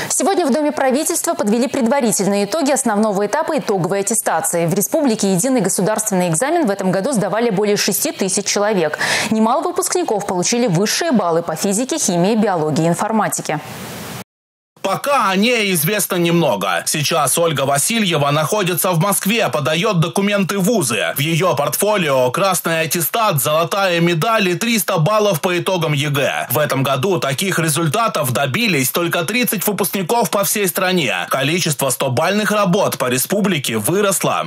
Сегодня в Доме правительства подвели предварительные итоги основного этапа итоговой аттестации. В республике единый государственный экзамен в этом году сдавали более 6 тысяч человек. Немало выпускников получили высшие баллы по физике, химии, биологии и информатике. Пока о ней известно немного. Сейчас Ольга Васильева находится в Москве, подает документы в вузы. В ее портфолио красный аттестат, золотая медаль и 300 баллов по итогам ЕГЭ. В этом году таких результатов добились только 30 выпускников по всей стране. Количество 100-бальных работ по республике выросло.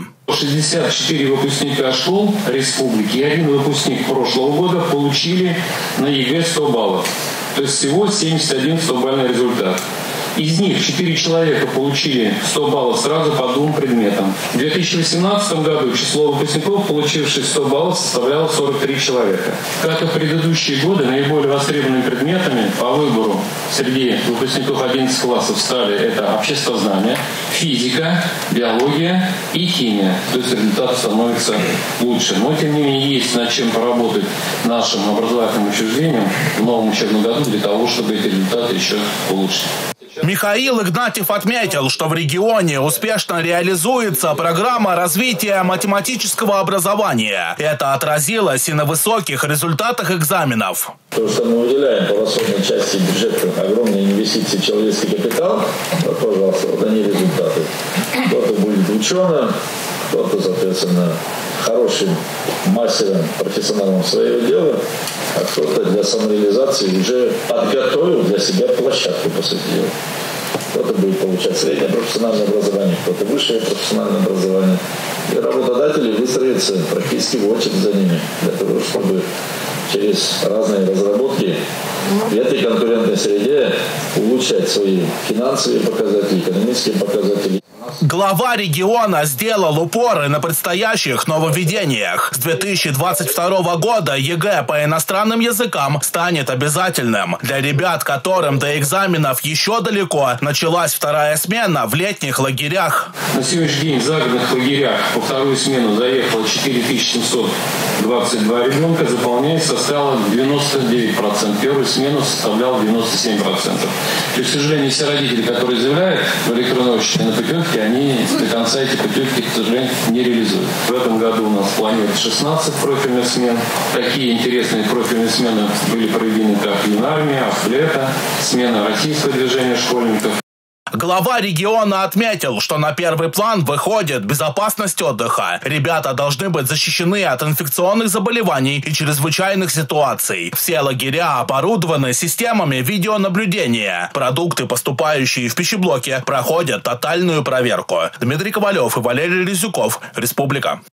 64 выпускника школ республики и один выпускник прошлого года получили на ЕГЭ 100 баллов. То есть всего 71 100-бальный результат. Из них 4 человека получили 100 баллов сразу по двум предметам. В 2018 году число выпускников, получивших 100 баллов, составляло 43 человека. Как и в предыдущие годы, наиболее востребованными предметами по выбору среди выпускников 11 классов стали это обществознание, физика, биология и химия. То есть результат становится лучше. Но, тем не менее, есть над чем поработать нашим образовательным учреждениям в новом учебном году для того, чтобы эти результаты еще улучшить. Михаил Игнатьев отметил, что в регионе успешно реализуется программа развития математического образования. Это отразилось и на высоких результатах экзаменов. То, что мы выделяем по расходной части бюджета огромные инвестиции в человеческий капитал, вот, пожалуйста, вот они результаты. Кто-то будет ученым, кто-то, соответственно, хорошим мастером, профессионалом своего дела, а кто-то для самореализации уже подготовил для себя площадку, по сути дела. Кто-то будет получать среднее профессиональное образование, кто-то высшее профессиональное образование. И работодатели выстроятся практически в очередь за ними, для того, чтобы через разные разработки в этой конкурентной среде улучшать свои финансовые показатели, экономические показатели. Глава региона сделал упоры на предстоящих нововведениях. С 2022 года ЕГЭ по иностранным языкам станет обязательным. Для ребят, которым до экзаменов еще далеко, началась вторая смена в летних лагерях. На сегодняшний день в загородных лагерях во вторую смену заехало 4722 ребенка, заполняемость составила 99%. Первую смену составляла 97%. И, к сожалению, все родители, которые заявляют в электронной очереди на путевке, они до конца эти путевки, к сожалению, не реализуют. В этом году у нас планируется 16 профильных смен. Такие интересные профильные смены были проведены, как юнармия, лето, смена российского движения школьников. Глава региона отметил, что на первый план выходит безопасность отдыха. Ребята должны быть защищены от инфекционных заболеваний и чрезвычайных ситуаций. Все лагеря оборудованы системами видеонаблюдения. Продукты, поступающие в пищеблоки, проходят тотальную проверку. Дмитрий Ковалев и Валерий Резюков. Республика.